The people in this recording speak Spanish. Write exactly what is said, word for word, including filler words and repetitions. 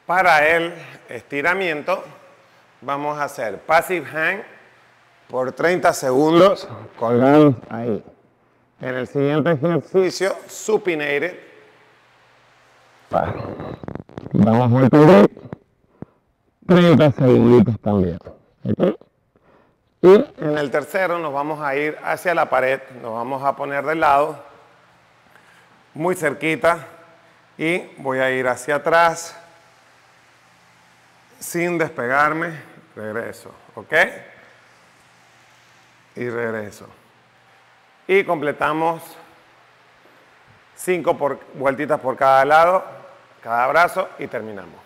Para el estiramiento vamos a hacer passive hang por treinta segundos, colgados ahí. En el siguiente ejercicio, supinated. Vamos a volver treinta segunditos también. ¿Okay? Y en el tercero nos vamos a ir hacia la pared, nos vamos a poner de lado, muy cerquita, y voy a ir hacia atrás, sin despegarme, regreso, ¿ok? Y regreso. Y completamos cinco por, vueltitas por cada lado, cada brazo, y terminamos.